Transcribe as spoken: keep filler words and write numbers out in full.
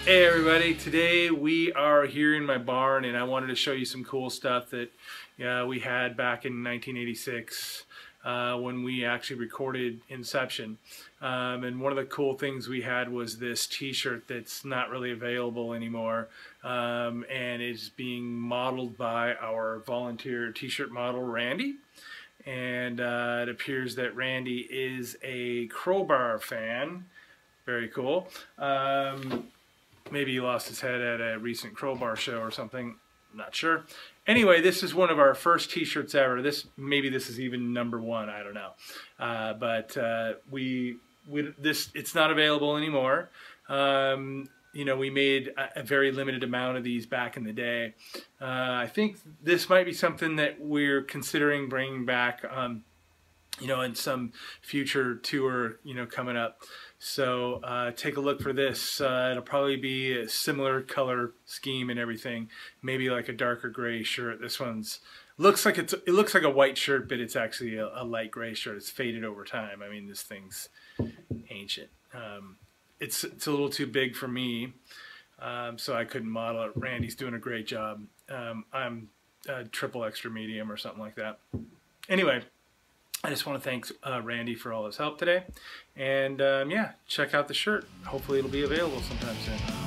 Hey everybody, today we are here in my barn and I wanted to show you some cool stuff that uh, we had back in nineteen eighty-six uh, when we actually recorded Inception. Um, and one of the cool things we had was this t-shirt that's not really available anymore, um, and is being modeled by our volunteer t-shirt model Randy. And uh, it appears that Randy is a Crowbar fan. Very cool. Um, Maybe he lost his head at a recent Crowbar show or something. I'm not sure. Anyway, this is one of our first t-shirts ever. This maybe this is even number one. I don't know. Uh, but uh, we, we this it's not available anymore. Um, you know, we made a, a very limited amount of these back in the day. Uh, I think this might be something that we're considering bringing back. Um, you know, in some future tour, you know, coming up. So uh, take a look for this. Uh, it'll probably be a similar color scheme and everything. Maybe like a darker gray shirt. This one's looks like it's it looks like a white shirt, but it's actually a, a light gray shirt. It's faded over time. I mean, this thing's ancient. Um, it's it's a little too big for me, um, so I couldn't model it. Randy's doing a great job. Um, I'm a triple extra medium or something like that. Anyway. I just want to thank uh, Randy for all his help today. And um, yeah, check out the shirt. Hopefully it'll be available sometime soon.